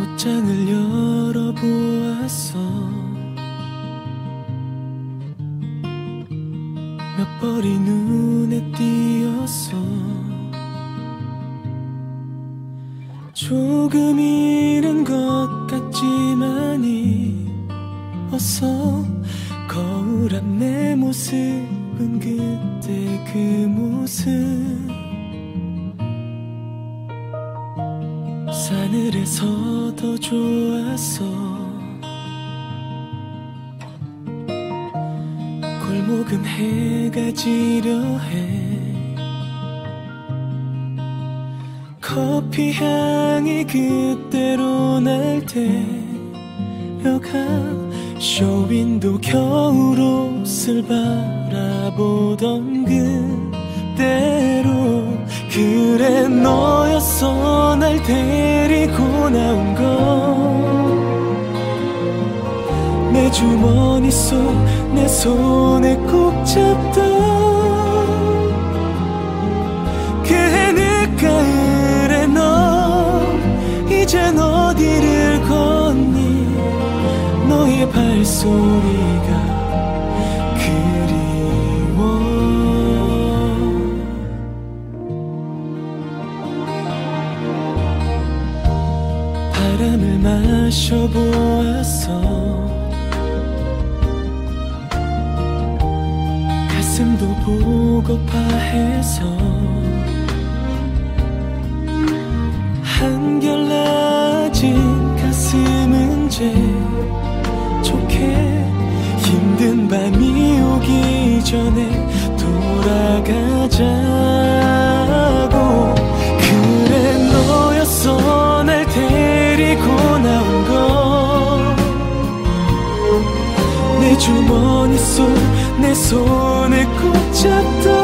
옷장을 열어보았어. 몇 벌이 눈에 띄었어. 조금 잃은 것 같지만이 어서 거울 앞 내 모습은 그때 그 모습. 싸늘해서 더 좋았어. 골목은 해가 지려 해. 커피 향이 그때로 날 데려가. 쇼윈도 겨울 옷을 바라보던 그대로. 그래 너였어 날 데리고 나온 건. 내 주머니 속 내 손에 꼭 잡던 그 늦가을에 너 이젠 어디를 걷니. 너의 발소리가 그리워. 바람을 마셔보았어. 가슴도 보고파 해서. 한결 낮은 가슴은 재촉해. 힘든 밤이 오기 전에 돌아가자고. 그래 너였어 날 데리고 나온 건. 내 주머니 속 내 손에 꼭 잡던